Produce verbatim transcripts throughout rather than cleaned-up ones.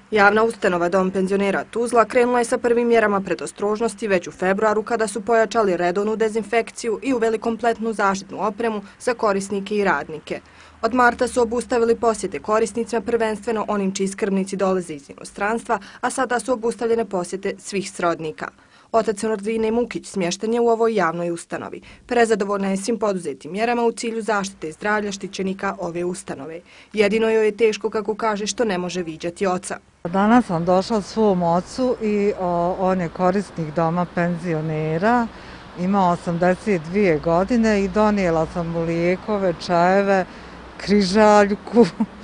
Javna ustanova Dom penzionera Tuzla krenula je sa prvim mjerama predostrožnosti već u februaru kada su pojačali redovnu dezinfekciju i uveli kompletnu zaštitnu opremu za korisnike i radnike. Od marta su obustavili posjete korisnicima, prvenstveno onim čiji skrbnici dolaze iz inostranstva, a sada su obustavljene posjete svih srodnika. Otac Nordine Mukić smješten je u ovoj javnoj ustanovi. Prezadovoljna je svim poduzetim mjerama u cilju zaštite zdravlja štićenika ove ustanove. Jedino joj je teško, kako kaže, što ne može viđati oca. Danas sam došla svom ocu i o, on je korisnik Doma penzionera. Ima osamdeset dvije godine i donijela sam mu lijekove, čajeve, križaljku.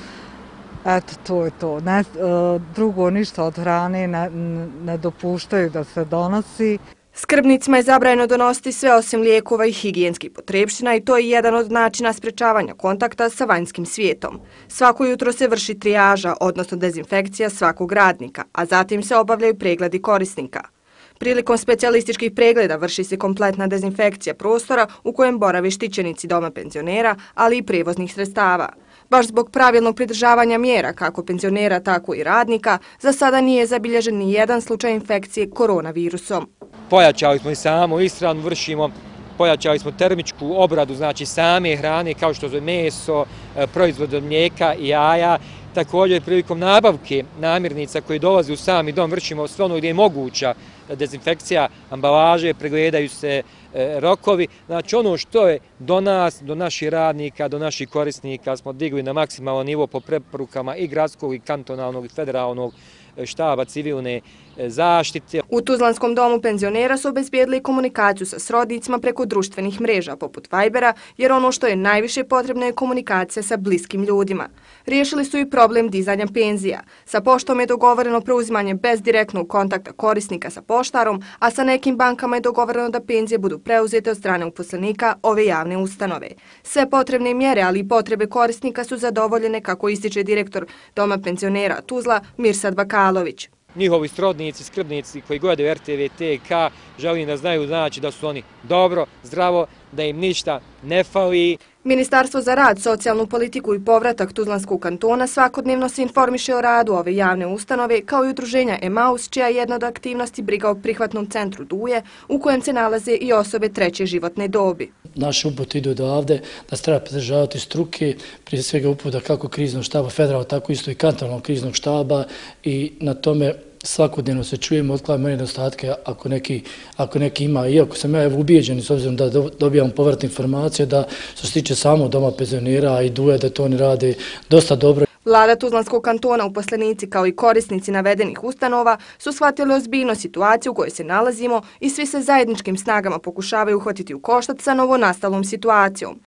Eto, to je to. Ne, drugo ništa od hrane ne, ne dopuštaju da se donosi. Skrbnicima je zabranjeno donositi sve osim lijekova i higijenskih potrepština i to je jedan od načina sprečavanja kontakta sa vanjskim svijetom. Svako jutro se vrši trijaža, odnosno dezinfekcija svakog radnika, a zatim se obavljaju pregledi korisnika. Prilikom specijalističkih pregleda vrši se kompletna dezinfekcija prostora u kojem borave štićenici Doma penzionera, ali i prevoznih sredstava. Baš zbog pravilnog pridržavanja mjera kako penzionera, tako i radnika, za sada nije zabilježen ni jedan slučaj infekcije koronavirusom. Pojačali smo i samu ishranu, vršimo, pojačali smo termičku obradu, znači same hrane kao što je meso, proizvod od mlijeka i jaja. Također prilikom nabavke namirnica koji dolaze u sami dom vršimo sve ono gdje je moguća dezinfekcija ambalaže, pregledaju se e, rokovi. Znači ono što je do nas, do naših radnika, do naših korisnika smo digli na maksimalan nivo po preporukama i gradskog i kantonalnog i federalnog štaba civilne zaštite. U Tuzlanskom domu penzionera su obezbijedili komunikaciju sa srodnicima preko društvenih mreža poput Vibera, jer ono što je najviše potrebno je komunikacija sa bliskim ljudima. Riješili su i problem dizanja penzija. Sa poštom je dogovoreno preuzimanje bez direktnog kontakta korisnika sa poštarom, a sa nekim bankama je dogovoreno da penzije budu preuzete od strane uposlenika ove javne ustanove. Sve potrebne mjere, ali i potrebe korisnika su zadovoljene, kako ističe direktor Doma penzionera Tuzla Mirsad Bakalović. Njihovi srodnici, skrbnici koji gledaju R T V T K želim da znaju, znači da su oni dobro, zdravo, da im ništa ne fali. Ministarstvo za rad, socijalnu politiku i povratak Tuzlanskog kantona svakodnevno se informiše o radu ove javne ustanove, kao i udruženja Emaus, čija je jedna od aktivnosti briga o prihvatnom centru Duje, u kojem se nalaze i osobe treće životne dobi. Naši uput idu odavde da se treba pridržavati struke, prije svega uputa kako kriznog štaba federalnog, tako isto i kantonalnog kriznog štaba, i na tome svakodnevno se čujemo, otklanjamo nedostatke ako neki, ako neki ima. Iako sam ja ubijeđen, s obzirom da dobijam povratne informacije, da što se tiče samo Doma penzionera i Duje, da to oni rade dosta dobro. Vlada Tuzlanskog kantona, uposlenici kao i korisnici navedenih ustanova su shvatili ozbiljno situaciju u kojoj se nalazimo i svi se zajedničkim snagama pokušavaju uhvatiti u koštac sa novonastalom situacijom.